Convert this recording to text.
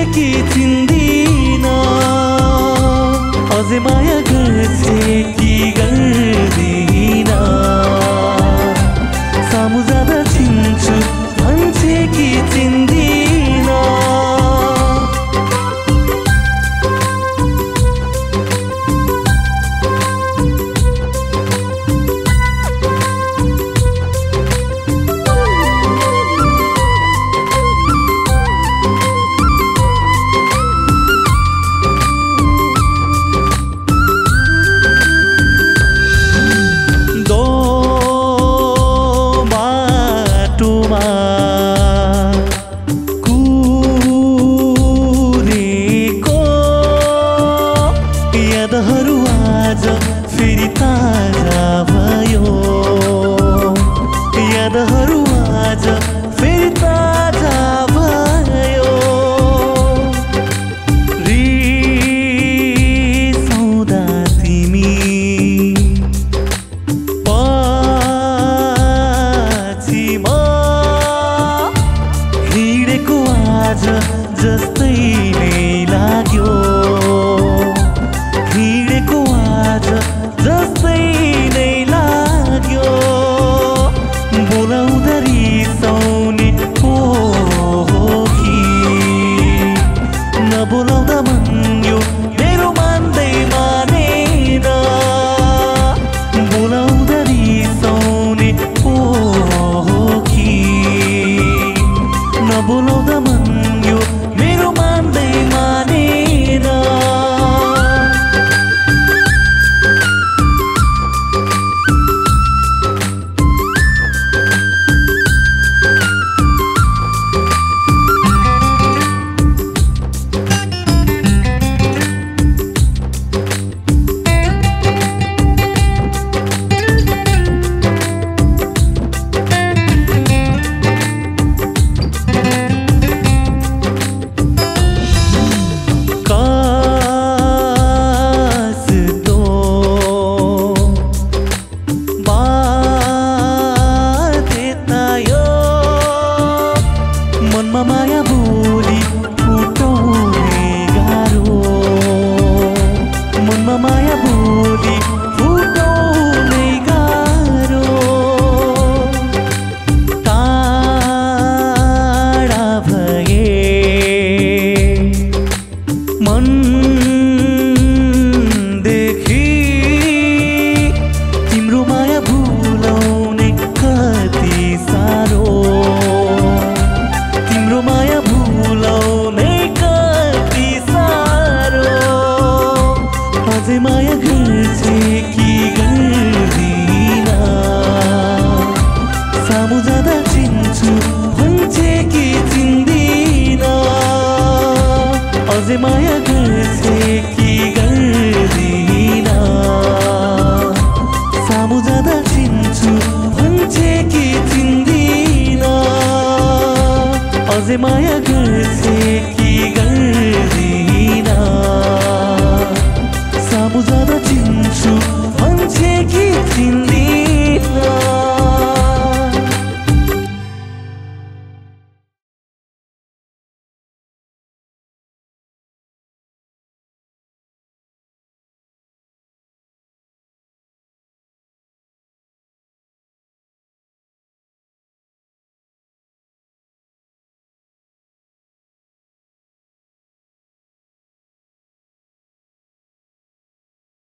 कि चिन्दिन अझै माया गर्छे कि गर्दिन सामु जाँदा चिन्छु भन्छे कि चिन्दिन यादहरू आज फेरि ताजा भयो यादहरू आज फेरि ताजा भयो रिसाउँदा तिमी पछि म हिँडेको आज जस्तै नै लाग्यो हिँडेको आज जस्तै नै लाग्यो बोलाउँदा रिसाउने पो हो कि नबोलाउँदा भन्यो मेरो मान्दै मानेन बोलाउँदा रिसाउने पो हो कि नबोलाउँदा भन्यो मेरो मान्दै मानेन मनमा माया बोली फुटाउने गाह्रो मनमा माया बोली फुटाउने गाह्रो टाढा भए मनदेखि तिम्रो माया भुलाउने कति साह्रो तिम्रो माया भुलाउने कति साह्रो अझै माया गर्छे कि गर्दिन सामु जाँदा चिन्छु भन्छे कि चिन्दिन अझै माया गर्छे कि गर्दिन सामु जाँदा चिन्छु भन्छे कि चिन्दिन अझै माया